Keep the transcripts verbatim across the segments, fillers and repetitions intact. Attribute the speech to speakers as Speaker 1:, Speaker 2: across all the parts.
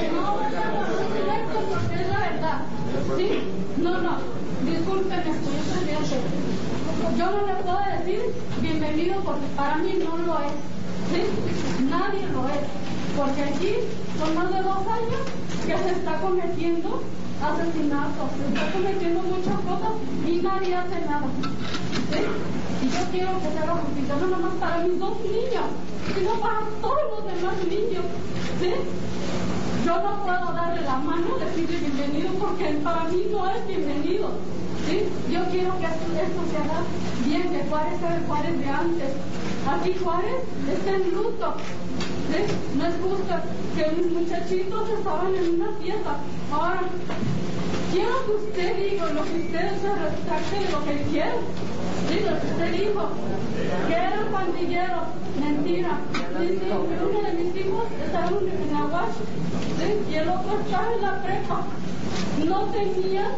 Speaker 1: No voy a guardar silencio porque es la verdad. ¿Sí? No, no. Discúlpeme, señor presidente. Yo no le puedo decir bienvenido porque para mí no lo es. ¿Sí? Nadie lo es. Porque aquí son más de dos años que se está cometiendo asesinatos, se está cometiendo muchas cosas y nadie hace nada. ¿Sí? Y yo quiero que se haga justicia, no nomás para mis dos niños, sino para todos los demás niños. ¿Sí? Yo no puedo darle la mano, decirle bienvenido, porque para mí no es bienvenido. ¿Sí? Yo quiero que esto se haga bien, que Juárez sea el Juárez de antes. Aquí Juárez está en luto. ¿Sí? No es justo que mis muchachitos estaban en una fiesta. Ahora, quiero que usted diga lo que usted se retracte de lo que quiere. Sí, lo que usted dijo, que eran pandilleros. Mentira. Dice, uno de mis hijos estaba en Aguas, ¿sí? Y el otro estaba en la prepa. No tenían,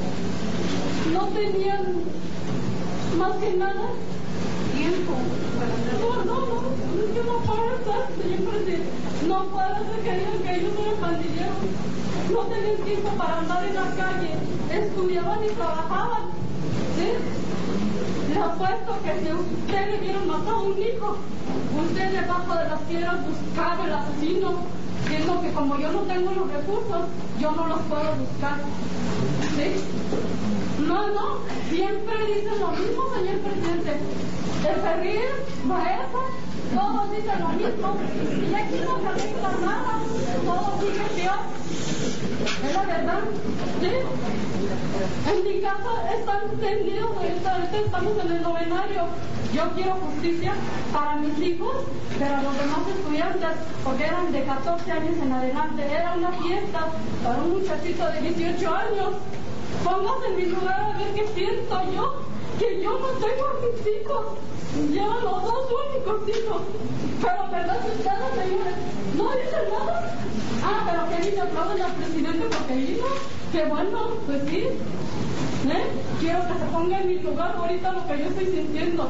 Speaker 1: no tenían más que nada tiempo. No, no, no, es que no puede ser, señor presidente. No puede ser que digan que ellos eran pandilleros. No tenían tiempo para andar en la calle. Estudiaban y trabajaban. ¿Sí? Les apuesto que si usted le hubiera matado a un hijo, usted debajo de las piedras buscaba el asesino, siendo que como yo no tengo los recursos, yo no los puedo buscar. ¿Sí? No, no, siempre dicen lo mismo, señor presidente. El Ferrir, Maestra, todos dicen lo mismo. Y aquí no se arregla nada, todo sigue peor. Es la verdad. ¿Sí? En mi casa están tendidos, ahorita estamos en el novenario. Yo quiero justicia para mis hijos, pero los demás estudiantes, porque eran de catorce años en adelante. Era una fiesta para un muchachito de dieciocho años. Póngase en mi lugar a ver qué siento yo, que yo no tengo a mis hijos. Llevan los dos únicos hijos. Pero verdad que ustedes, señores, no dicen nada. Ah, pero que ni le aplauden al presidente porque vino. Que bueno, pues sí. ¿Eh? Quiero que se ponga en mi lugar ahorita lo que yo estoy sintiendo.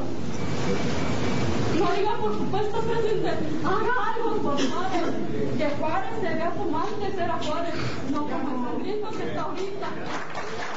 Speaker 1: No diga, por supuesto, presidente, haga algo por Juárez. Que Juárez se vea como antes era Juárez, no como el sangriento que está ahorita.